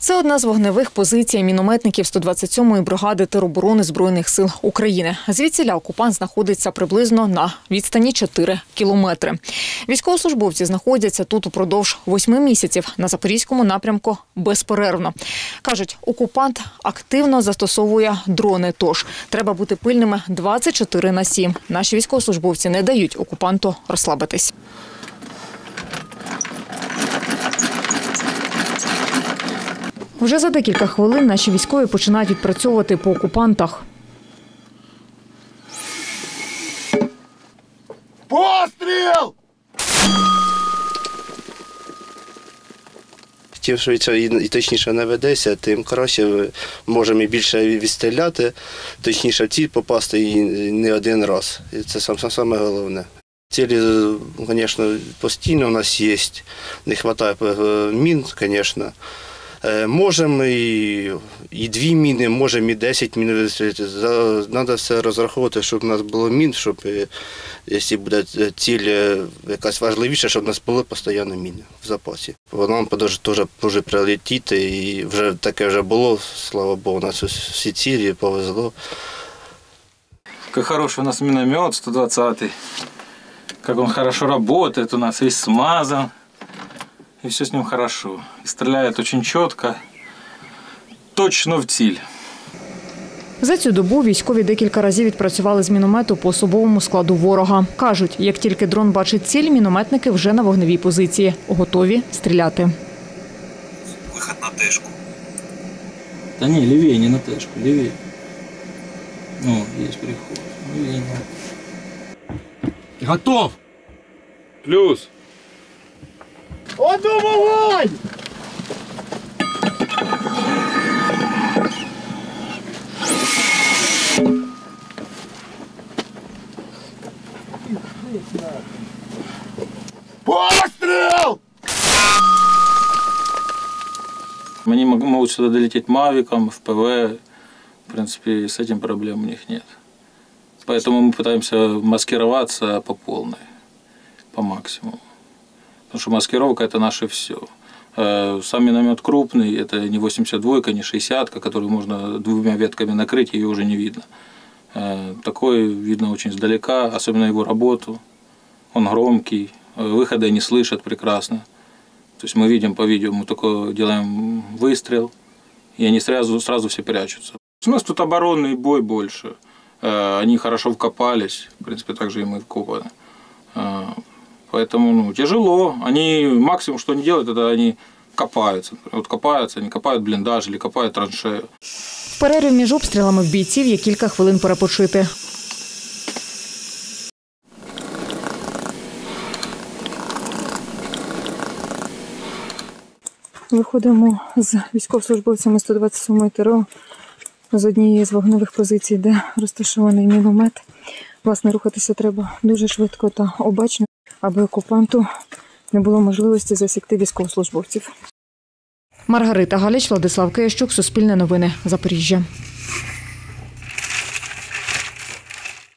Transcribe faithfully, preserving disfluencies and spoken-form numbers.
Це одна з вогневих позицій мінометників сто двадцять сьомої бригади тероборони Збройних сил України. Звідсіля окупант знаходиться приблизно на відстані чотири кілометри. Військовослужбовці знаходяться тут упродовж восьми місяців на Запорізькому напрямку безперервно. Кажуть, окупант активно застосовує дрони, тож треба бути пильними двадцять чотири на сім. Наші військовослужбовці не дають окупанту розслабитись. Вже за декілька хвилин наші військові починають відпрацьовувати по окупантах. Постріл! Чим швидше і точніше наведеться, тим краще можемо і більше відстріляти, точніше в ціль попасти і не один раз. І це саме головне. Цілі, звісно, постійно у нас є, не вистачає мін, звісно. Можемо і, і дві міни, можемо і десять мін вистрілити. Треба все розраховувати, щоб у нас було мін, щоб, якщо буде ціль якась важливіша, щоб у нас були постійно міни в запасі. Воно теж може прилетіти, і вже таке вже було, слава Богу, у нас всі цілі, повезло. Какой хороший у нас миномет сто двадцатый, как он хорошо работает, у нас весь смазан. И все с ним хорошо. И стреляет очень четко, точно в ціль. За цю добу військові декілька разів відпрацювали з міномету по особовому складу ворога. Кажуть, як тільки дрон бачить ціль, мінометники вже на вогневій позиції. Готові стріляти. Вихід на тежку. Та ні, лівее, не на тежку, лівее. Ну, є переход. Лівее. Готов! Плюс. Одну вогонь! Постріл! Они могут сюда долететь мавиком, эф пэ вэ. В принципе, с этим проблем у них нет. Поэтому мы пытаемся маскироваться по полной, по максимуму. Потому что маскировка – это наше все. Сам миномет крупный, это не восемьдесят двойка, не шестидесятка, которую можно двумя ветками накрыть, ее уже не видно. Такой видно очень издалека, особенно его работу. Он громкий, выходы они слышат прекрасно. То есть мы видим по видео, мы только делаем выстрел, и они сразу, сразу все прячутся. У нас тут оборонный бой больше. Они хорошо вкопались, в принципе, так же и мы вкопаны. Поэтому ну, тяжело. Они максимум, что они делают, это они копаются. Вот копаются, они копают блиндаж или копают траншею. В перерві між обстрілами в бійців є кілька хвилин перепочити. Виходимо з військовослужбовцями сто двадцять сьомої ТРО з однієї з вогневих позицій, де розташований міномет. Власне, рухатися треба дуже швидко та обачно, аби окупанту не було можливості засікти військовослужбовців. Маргарита Галіч, Владислав Киящук, Суспільне новини, Запоріжжя.